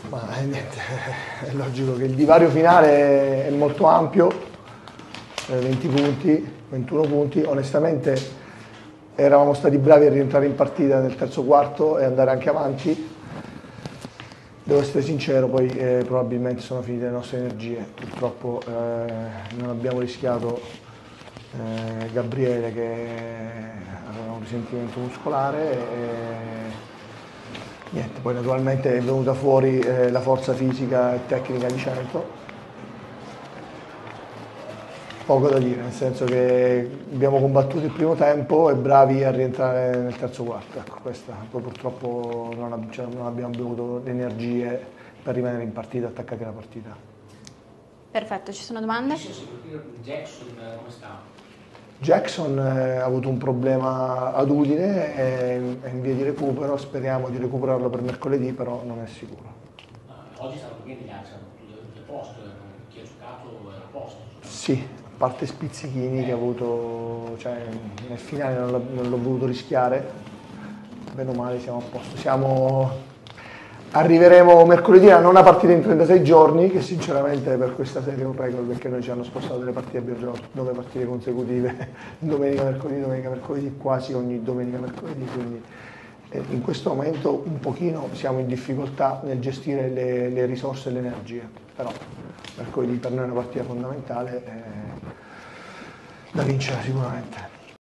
Ma niente, è logico che il divario finale è molto ampio, 20 punti, 21 punti, onestamente eravamo stati bravi a rientrare in partita nel terzo quarto e andare anche avanti. Devo essere sincero, poi probabilmente sono finite le nostre energie, purtroppo non abbiamo rischiato Gabriele che aveva un risentimento muscolare e niente, poi naturalmente è venuta fuori la forza fisica e tecnica di 100. Poco da dire, nel senso che abbiamo combattuto il primo tempo e bravi a rientrare nel terzo quarto. Ecco, poi purtroppo non abbiamo avuto le energie per rimanere in partita, attaccati alla partita. Perfetto, ci sono domande? Jackson come sta? Jackson ha avuto un problema ad Udine, è in via di recupero, speriamo di recuperarlo per mercoledì, però non è sicuro. Oggi è stato bene, gli altri hanno tutti a posto, chi ha giocato era a posto. Sì, a parte Spizzichini che ha avuto, cioè nel finale non l'ho voluto rischiare, bene o male siamo a posto. Arriveremo mercoledì a una partita in 36 giorni, che sinceramente per questa serie è un record, perché noi ci hanno spostato delle partite, abbiamo giocato 9 partite consecutive, domenica, mercoledì, quasi ogni domenica, mercoledì, quindi in questo momento un pochino siamo in difficoltà nel gestire le risorse e le energie, però mercoledì per noi è una partita fondamentale da vincere sicuramente.